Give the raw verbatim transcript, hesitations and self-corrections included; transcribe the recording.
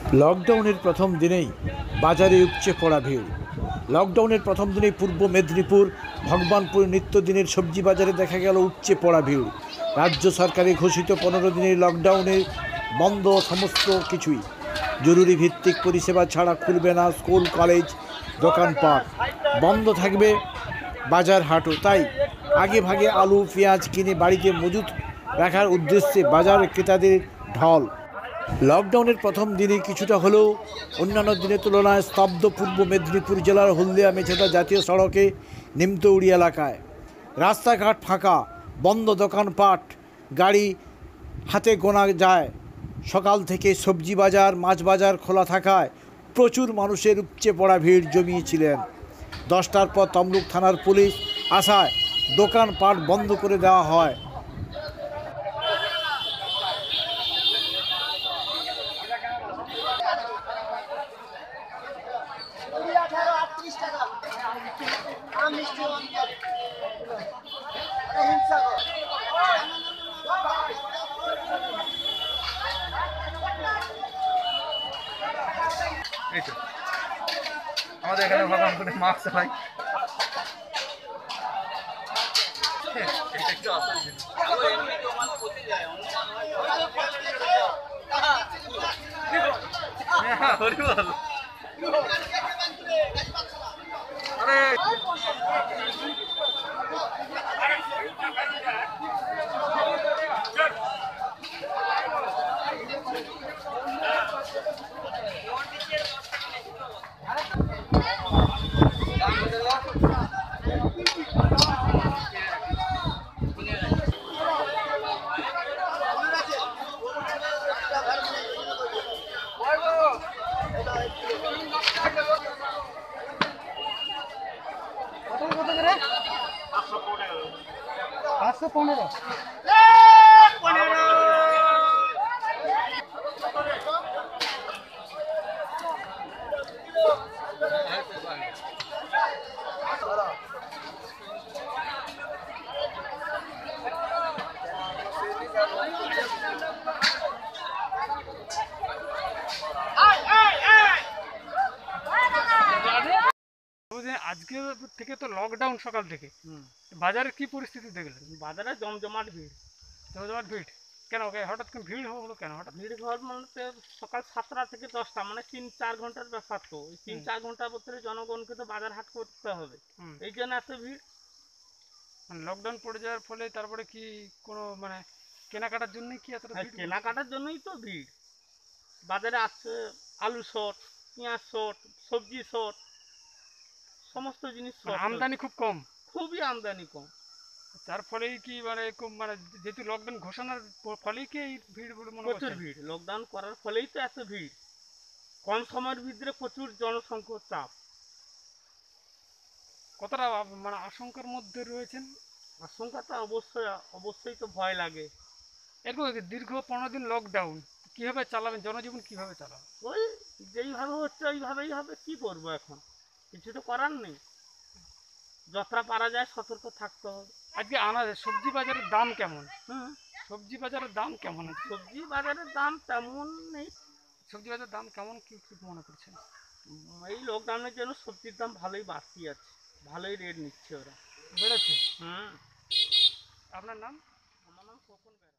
লকডাউনের প্রথম দিনেই বাজারে উপচে পড়া ভিড়। লকডাউনের প্রথম দিনেই পূর্ব মেদিনীপুর ভগবানপুর নিত্যদিনের সবজি বাজারে দেখা গেল উপচে পড়া ভিড়। রাজ্য সরকারের ঘোষিত পনেরো দিনের লকডাউনে বন্ধ সমস্ত কিছুই। জরুরি ভিত্তিক পরিষেবা ছাড়া খুলবে না স্কুল, কলেজ, দোকানপাট, বন্ধ থাকবে বাজার হাটও। তাই আগে ভাগে আলু পেঁয়াজ কিনে বাড়িতে মজুত রাখার উদ্দেশ্যে বাজার ক্রেতাদের ঢল। লকডাউনের প্রথম দিনে কিছুটা হলেও অন্যান্য দিনের তুলনায় স্তব্ধ পূর্ব মেদিনীপুর জেলার হলদিয়া মেছেদা জাতীয় সড়কে নিমতৌড়ি এলাকায়। রাস্তাঘাট ফাঁকা, বন্ধ দোকানপাট, গাড়ি হাতে গোনা যায়। সকাল থেকে সবজি বাজার, মাছ বাজার খোলা থাকায় প্রচুর মানুষের উপচে পড়া ভিড় জমিয়েছিলেন। দশটার পর তমলুক থানার পুলিশ আসায় দোকানপাট বন্ধ করে দেওয়া হয়। এই তো আমাদের এখানে ভগবান করে মাস্ক হয়। এটা একটু আসল জিনিস। হ্যাঁ, হরি বল। আরে পাঁচশো পনেরো আজকে থেকে তো লকডাউন সকাল থেকে বাজারের কি পরিস্থিতি দেখলেন? বাজারে জমজমাট ভিড়। জমজমাট ভিড় কেন? হঠাৎ করে ভিড় হলো কেন? হঠাৎ ভিড় হওয়ার মানে সকাল সাতটা থেকে দশটা মানে তিন চার ঘন্টার ব্যাপার। তো ওই তিন চার ঘন্টার ভিতরে জনগণকে তো বাজার হাট করতে হবে, এই জন্য এত ভিড়। মানে লকডাউন পড়ে যাওয়ার ফলে তারপরে কি কোনো মানে কেনাকাটার জন্যই কি এত ভিড়? কেনাকাটার জন্যই তো ভিড়। বাজারে আসছে আলু শর্ট, পেঁয়াজ শর্ট, সবজি শর্ট, সমস্ত জিনিস শর্ট। আমদানি খুব কম, খুবই আমদানি কম। তার ফলেই কি মানে মানে যেহেতু লকডাউন ঘোষণার ফলেই কি এই ভিড় বলে মনে হচ্ছে? প্রচুর ভিড়, লকডাউন করার ফলেই তো এত ভিড়। কম সময়ের ভিতরে প্রচুর জনসংখ্যার চাপ। কতটা মানে আশঙ্কার মধ্যে রয়েছেন? আশঙ্কা তো অবশ্যই, অবশ্যই তো ভয় লাগে। এরকম দীর্ঘ পনেরো দিন লকডাউন কীভাবে চালাবেন? জনজীবন কীভাবে চালাবেন? ওই যেইভাবে হচ্ছে ওইভাবেই হবে, কি করবো এখন, কিছু তো করার নেই। যতটা পারা যায় সতর্ক থাকতে হবে। আজকে আনা সবজি বাজারের দাম কেমন? হুম, সবজি বাজারের দাম কেমন আছে? সবজি বাজারের দাম তেমন নেই। সবজি বাজারের দাম কেমন কি কি মনে করছেন? এই লকডাউনের জন্য সবজির দাম ভালোই বাড়তি আছে, ভালোই রেট নিচ্ছে ওরা। বেড়েছে? হুম। আপনার নাম? আমার নাম খোকন।